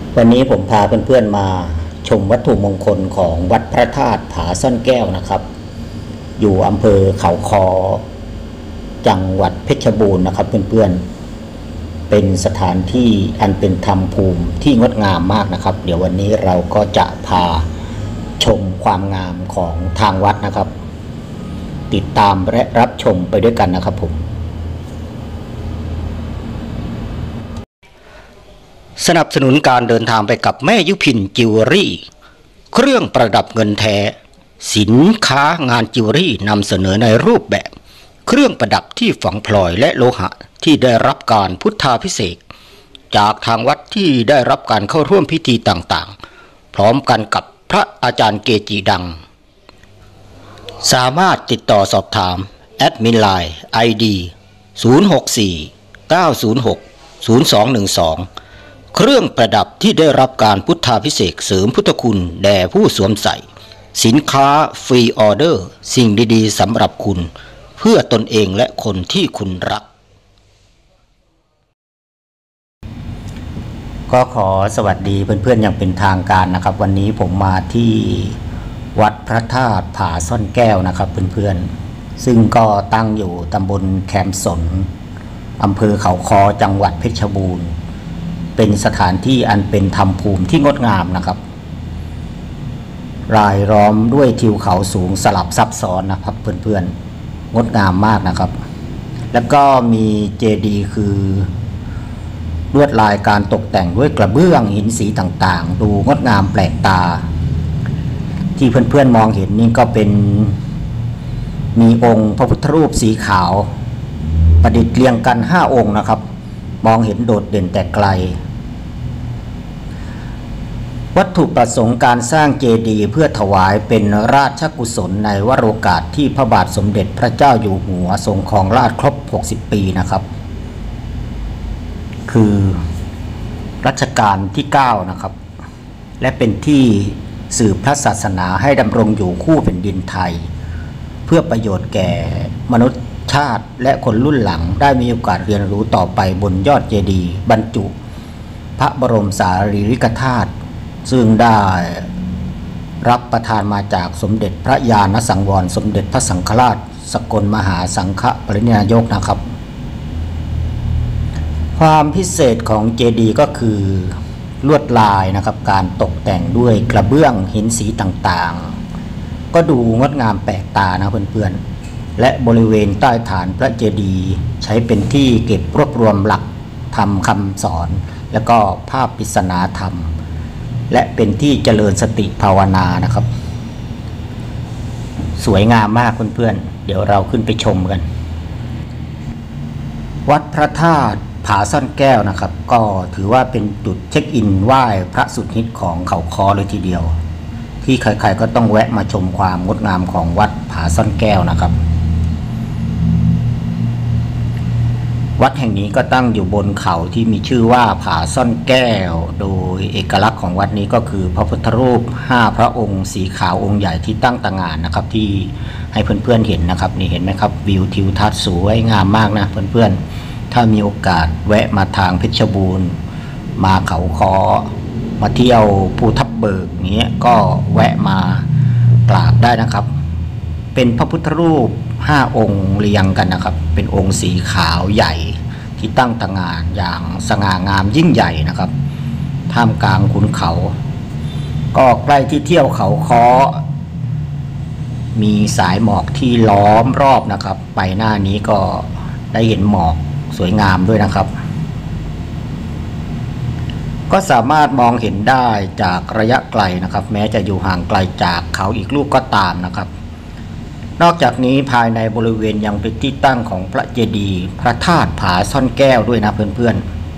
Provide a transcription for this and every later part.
วันนี้ผมพาเพื่อนๆมาชมวัตถุมงคลของวัดพระธาตุผาซ่อนแก้วนะครับอยู่อำเภอเขาคอจังหวัดเพชรบูรณ์นะครับเพื่อนๆเป็นสถานที่อันเป็นธรรมภูมิที่งดงามมากนะครับเดี๋ยววันนี้เราก็จะพาชมความงามของทางวัดนะครับติดตามและรับชมไปด้วยกันนะครับผมสนับสนุนการเดินทางไปกับแม่ยุพินจิวเวลรี่เครื่องประดับเงินแท้สินค้างานจิวเวลรี่นำเสนอในรูปแบบเครื่องประดับที่ฝังพลอยและโลหะที่ได้รับการพุทธาภิเษกจากทางวัดที่ได้รับการเข้าร่วมพิธีต่างๆพร้อมกันกับพระอาจารย์เกจิดังสามารถติดต่อสอบถามแอดมินไลน์ ID 064 906 0212เครื่องประดับที่ได้รับการพุทธาภิเษกเสริมพุทธคุณแด่ผู้สวมใส่สินค้าฟรีออเดอร์สิ่งดีๆสำหรับคุณเพื่อตนเองและคนที่คุณรักก็ขอสวัสดีเพื่อนๆอย่างเป็นทางการนะครับวันนี้ผมมาที่วัดพระธาตุผาซ่อนแก้วนะครับเพื่อนๆซึ่งก็ตั้งอยู่ตำบลแคมสนอำเภอเขาคอจังหวัดเพชรบูรณ์เป็นสถานที่อันเป็นธรรมภูมิที่งดงามนะครับรายล้อมด้วยทิวเขาสูงสลับซับซ้อนนะครับเพื่อนๆงดงามมากนะครับแล้วก็มีเจดีย์คือลวดลายการตกแต่งด้วยกระเบื้องหินสีต่างๆดูงดงามแปลกตาที่เพื่อนๆมองเห็นนี่ก็เป็นมีองค์พระพุทธรูปสีขาวประดิษฐ์เรียงกัน5องค์นะครับมองเห็นโดดเด่นแต่ไกลวัตถุประสงค์การสร้างเจดีย์เพื่อถวายเป็นราชกุศลในวโรกาสที่พระบาทสมเด็จพระเจ้าอยู่หัวทรงครองราชย์ครบ60ปีนะครับคือรัชกาลที่9นะครับและเป็นที่สืบพระศาสนาให้ดำรงอยู่คู่แผ่นดินไทยเพื่อประโยชน์แก่มนุษยชาติและคนรุ่นหลังได้มีโอกาสเรียนรู้ต่อไปบนยอดเจดีย์บรรจุพระบรมสารีริกธาตุซึ่งได้รับประทานมาจากสมเด็จพระญาณสังวรสมเด็จพระสังฆราชสกลมหาสังฆปรินายกนะครับความพิเศษของเจดีย์ก็คือลวดลายนะครับการตกแต่งด้วยกระเบื้องหินสีต่างๆก็ดูงดงามแปลกตานะเพื่อนๆและบริเวณใต้ฐานพระเจดีย์ใช้เป็นที่เก็บรวบรวมหลักธรรมคำสอนและก็ภาพปริศนาธรรมและเป็นที่เจริญสติภาวนานะครับสวยงามมากเพื่อนๆเดี๋ยวเราขึ้นไปชมกันวัดพระธาตุผาซ่อนแก้วนะครับก็ถือว่าเป็นจุดเช็คอินไหว้พระสุดฮิตของเขาคอเลยทีเดียวที่ใครๆก็ต้องแวะมาชมความงดงามของวัดผาซ่อนแก้วนะครับวัดแห่งนี้ก็ตั้งอยู่บนเขาที่มีชื่อว่าผาซ่อนแก้วโดยเอกลักษณ์ของวัดนี้ก็คือพระพุทธรูป5พระองค์สีขาวองค์ใหญ่ที่ตั้งตระหง่านนะครับที่ให้เพื่อนๆเห็นนะครับนี่เห็นไหมครับวิวทิวทัศน์สวยงามมากนะเพื่อนๆถ้ามีโอกาสแวะมาทางเพชรบูรณ์มาเขาคอมาเที่ยวภูทับเบิกอย่างเงี้ยก็แวะมากราบได้นะครับเป็นพระพุทธรูป5องค์เรียงกันนะครับเป็นองค์สีขาวใหญ่ที่ตั้งตระหง่านอย่างสง่างามยิ่งใหญ่นะครับท่ามกลางขุนเขาก็ใกล้ที่เที่ยวเขาค้อมีสายหมอกที่ล้อมรอบนะครับไปหน้านี้ก็ได้เห็นหมอกสวยงามด้วยนะครับก็สามารถมองเห็นได้จากระยะไกลนะครับแม้จะอยู่ห่างไกลจากเขาอีกลูกก็ตามนะครับนอกจากนี้ภายในบริเวณยังเป็นที่ตั้งของพระเจดีย์พระธาตุผาซ่อนแก้วด้วยนะเพื่อน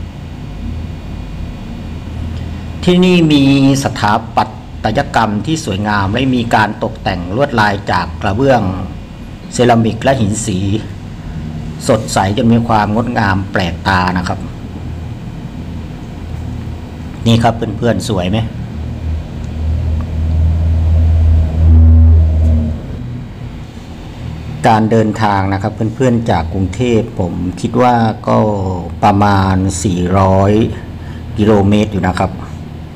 ๆที่นี่มีสถาปัตยกรรมที่สวยงามและมีการตกแต่งลวดลายจากกระเบื้องเซรามิกและหินสีสดใสจนมีความงดงามแปลกตานะครับนี่ครับเพื่อนๆสวยไหมการเดินทางนะครับเพื่อนๆจากกรุงเทพผมคิดว่าก็ประมาณ400 กิโลเมตรอยู่นะครับ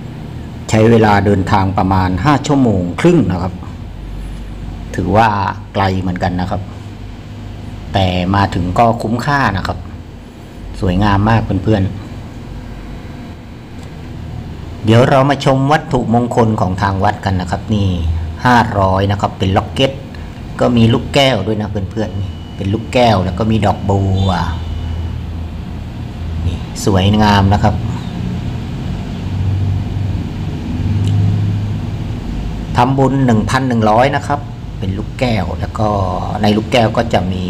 ใช้เวลาเดินทางประมาณ5 ชั่วโมงครึ่งนะครับถือว่าไกลเหมือนกันนะครับ แต่มาถึงก็คุ้มค่านะครับสวยงามมากเพื่อนๆเดี๋ยวเรามาชมวัตถุมงคลของทางวัดกันนะครับนี่500นะครับเป็นล็อกเก็ตก็มีลูกแก้วด้วยนะเพื่อนๆเป็นลูกแก้วแล้วก็มีดอกบัวนี่สวยงามนะครับทำบุญ 1,100 นะครับเป็นลูกแก้วแล้วก็ในลูกแก้วก็จะมี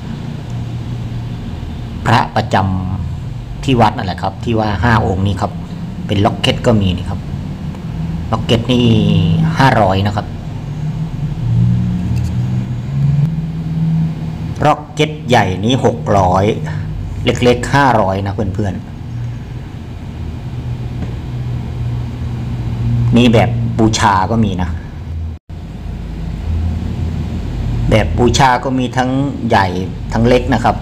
พระประจำที่วัดนั่นแหละครับที่ว่า5 องค์นี้ครับเป็นล็อกเก็ตก็มีนี่ครับล็อกเก็ตนี่500นะครับล็อกเก็ตใหญ่นี้600เล็กๆ500นะเพื่อนๆนี่แบบบูชาก็มีนะแบบบูชาก็มีทั้งใหญ่ทั้งเล็กนะครับ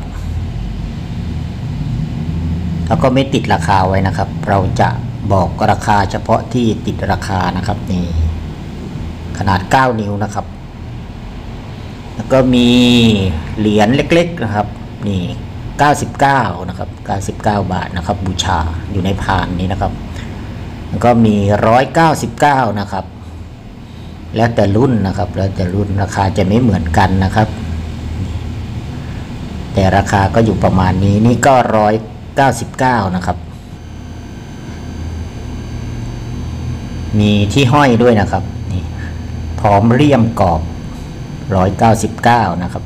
แล้วก็ไม่ติดราคาไว้นะครับเราจะบอกราคาเฉพาะที่ติดราคานะครับนี่ขนาด9 นิ้วนะครับแล้วก็มีเหรียญเล็กๆนะครับนี่99นะครับ99 บาทนะครับบูชาอยู่ในพานนี้นะครับแล้วก็มี199นะครับแล้วแต่รุ่นนะครับแล้วแต่รุ่นราคาจะไม่เหมือนกันนะครับแต่ราคาก็อยู่ประมาณนี้นี่ก็199นะครับมีที่ห้อยด้วยนะครับนี่พร้อมเลี่ยมกรอบ199นะครับ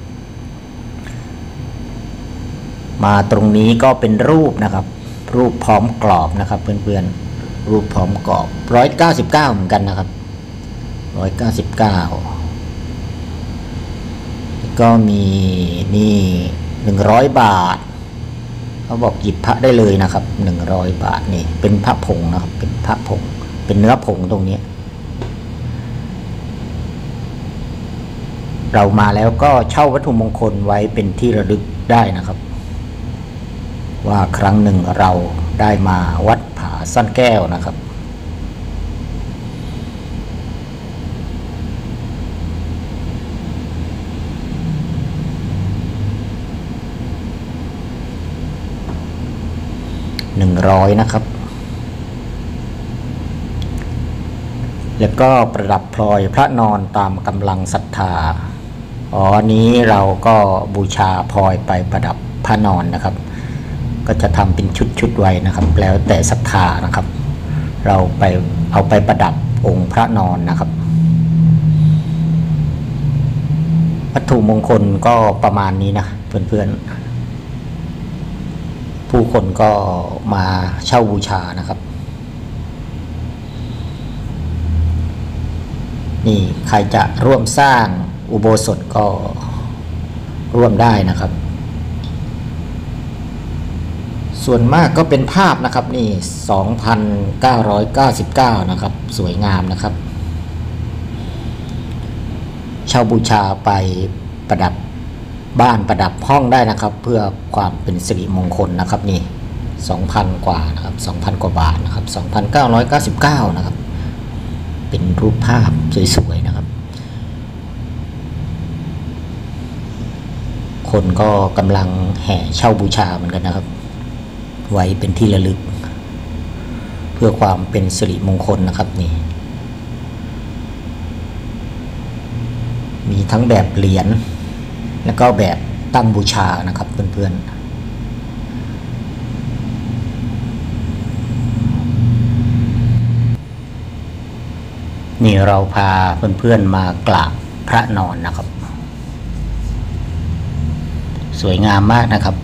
มาตรงนี้ก็เป็นรูปนะครับรูปพร้อมกรอบนะครับเพื่อนๆรูปพร้อมกรอบ199เหมือนกันนะครับ199ก็มีนี่100 บาทเขาบอกหยิบพระได้เลยนะครับ100 บาทนี่เป็นพระผงนะครับเป็นพระผงเป็นเนื้อผงตรงนี้เรามาแล้วก็เช่าวัตถุมงคลไว้เป็นที่ระลึกได้นะครับว่าครั้งหนึ่งเราได้มาวัดผาซ่อนแก้วนะครับ100นะครับแล้วก็ประดับพลอยพระนอนตามกำลังศรัทธานี้เราก็บูชาพลอยไปประดับพระนอนนะครับก็จะทำเป็นชุดๆไว้นะครับแล้วแต่ศรัทธานะครับเราไปเอาไปประดับองค์พระนอนนะครับวัตถุมงคลก็ประมาณนี้นะเพื่อนๆผู้คนก็มาเช่าบูชานะครับนี่ใครจะร่วมสร้างอุโบสถก็ร่วมได้นะครับส่วนมากก็เป็นภาพนะครับนี่ 2,999 นะครับสวยงามนะครับเช่าบูชาไปประดับบ้านประดับห้องได้นะครับเพื่อความเป็นสิริมงคลนะครับนี่ 2,000 กว่านะครับ 2,000 กว่าบาทนะครับ 2,999 นะครับเป็นรูปภาพสวยๆนะครับคนก็กำลังแห่เช่าบูชาเหมือนกันนะครับไว้เป็นที่ระลึกเพื่อความเป็นสิริมงคลนะครับนี่มีทั้งแบบเหรียญแล้วก็แบบตั้งบูชานะครับเพื่อนๆนี่เราพาเพื่อนๆมากราบพระนอนนะครับสวยงามมากนะครับ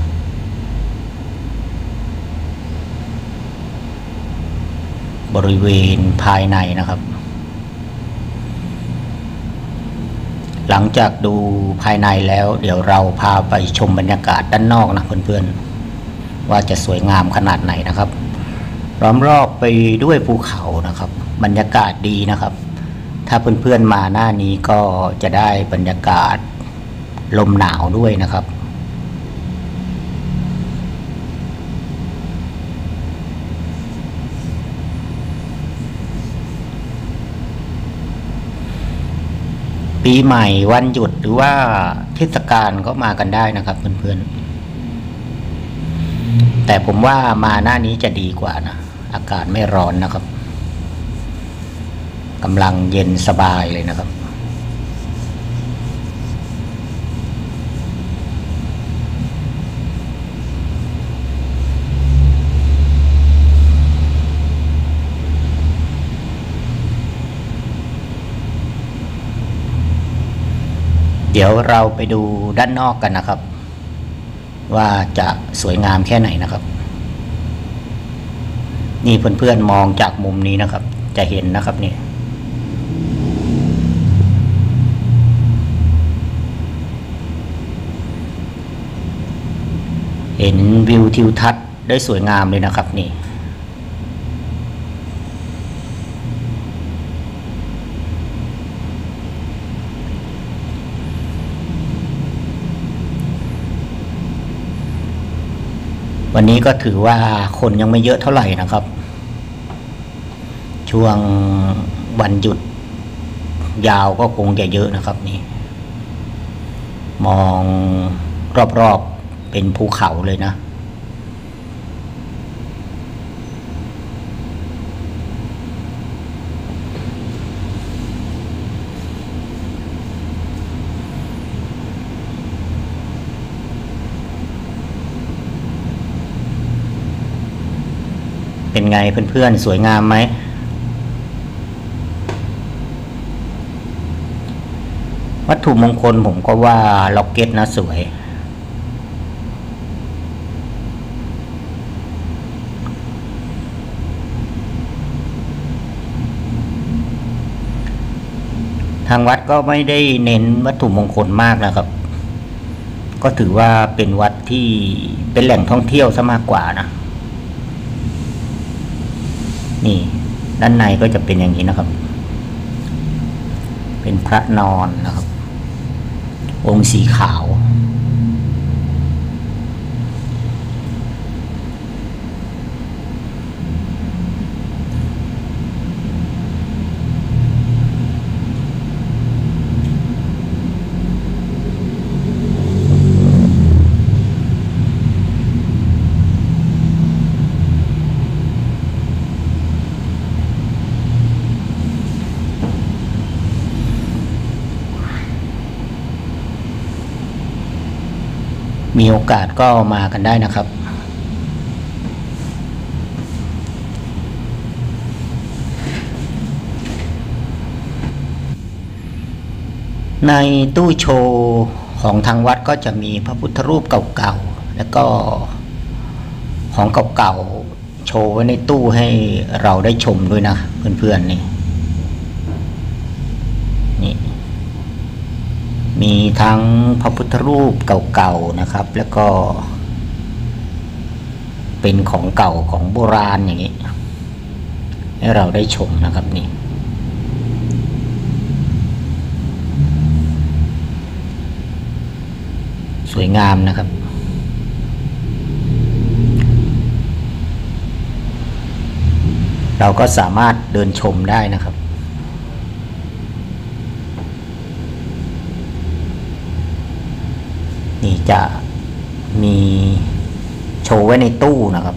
บริเวณภายในนะครับหลังจากดูภายในแล้วเดี๋ยวเราพาไปชมบรรยากาศด้านนอกนะเพื่อนๆว่าจะสวยงามขนาดไหนนะครับล้อมรอบไปด้วยภูเขานะครับบรรยากาศดีนะครับถ้าเพื่อนๆมาหน้านี้ก็จะได้บรรยากาศลมหนาวด้วยนะครับปีใหม่วันหยุดหรือว่าเทศกาลก็มากันได้นะครับเพื่อนๆแต่ผมว่ามาหน้านี้จะดีกว่านะอากาศไม่ร้อนนะครับกำลังเย็นสบายเลยนะครับเดี๋ยวเราไปดูด้านนอกกันนะครับว่าจะสวยงามแค่ไหนนะครับนี่เพื่อนๆมองจากมุมนี้นะครับจะเห็นนะครับนี่เห็นวิวทิวทัศน์ได้สวยงามเลยนะครับนี่วันนี้ก็ถือว่าคนยังไม่เยอะเท่าไหร่นะครับช่วงวันหยุดยาวก็คงจะเยอะนะครับนี่มองรอบๆเป็นภูเขาเลยนะเป็นไงเพื่อนๆสวยงามไหมวัตถุมงคลผมก็ว่าล็อกเก็ตนะสวยทางวัดก็ไม่ได้เน้นวัตถุมงคลมากนะครับก็ถือว่าเป็นวัดที่เป็นแหล่งท่องเที่ยวซะมากกว่านะนี่ด้านในก็จะเป็นอย่างนี้นะครับเป็นพระนอนนะครับองค์สีขาวมีโอกาสก็มากันได้นะครับในตู้โชว์ของทางวัดก็จะมีพระพุทธรูปเก่าๆแล้วก็ของเก่าๆโชว์ไว้ในตู้ให้เราได้ชมด้วยนะเพื่อนๆนี่มีทั้งพระพุทธรูปเก่าๆนะครับแล้วก็เป็นของเก่าของโบราณอย่างนี้ให้เราได้ชมนะครับนี่สวยงามนะครับเราก็สามารถเดินชมได้นะครับนี่จะมีโชว์ไว้ในตู้นะครับ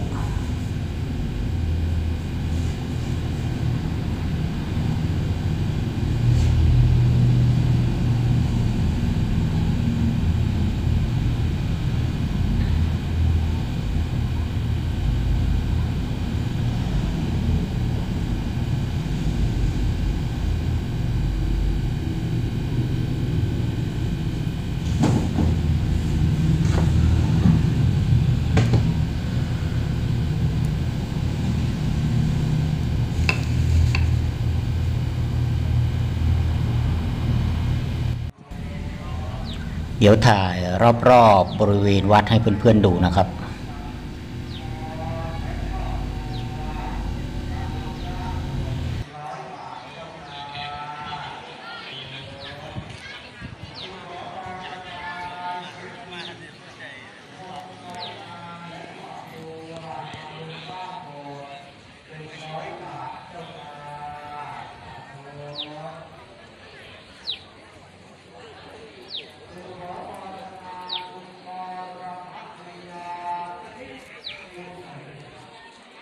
เดี๋ยวถ่ายรอบๆบริเวณวัดให้เพื่อนๆดูนะครับ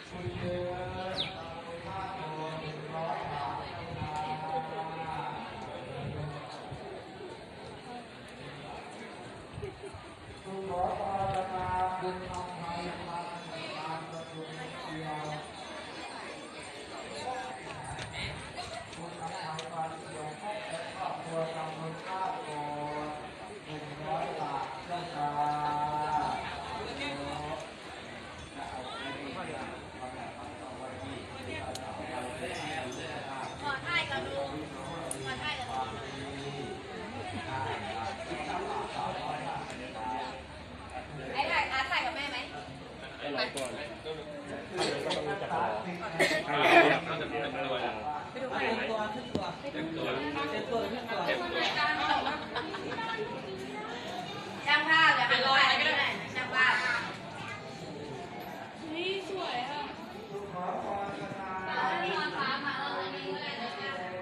ช่างภาพเลยเป็นรอยก็ได้ช่างภาพนี่สวยอ่ะนี่นอนฟ้ามาแล้วนี่ก็เลยนะ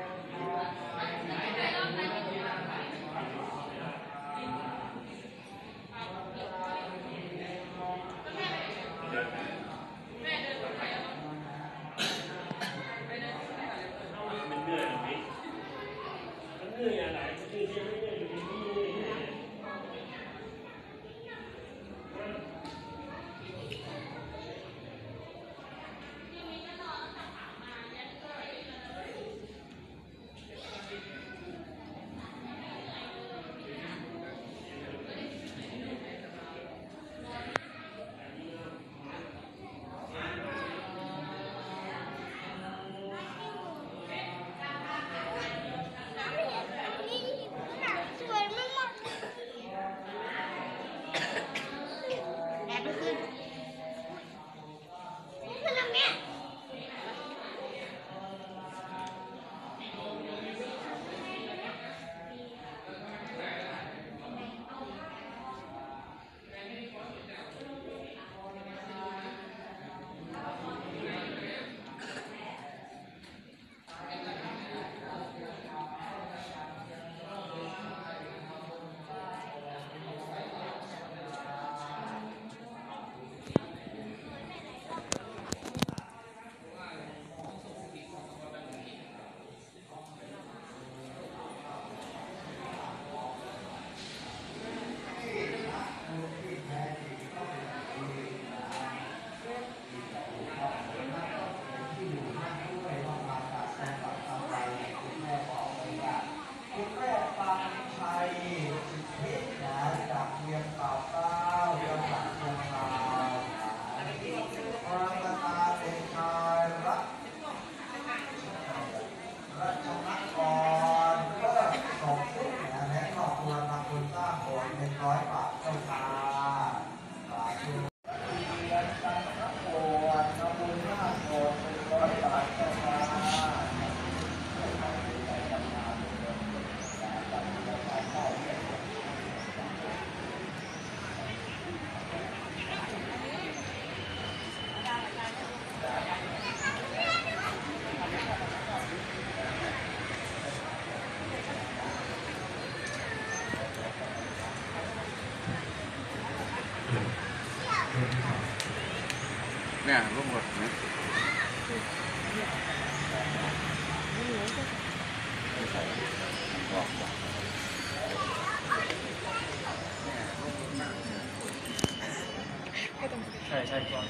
เนี่ยร่วมหมดนะใช่ใช่ก่อน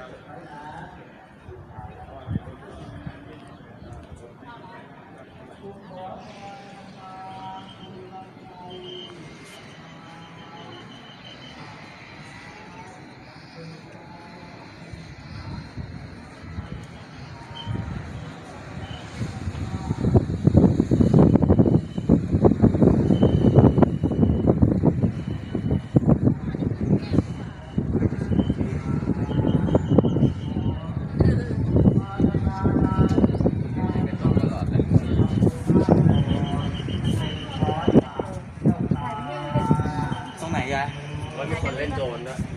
ตรงไหนยายว่ามีคนเล่นโจรด้วย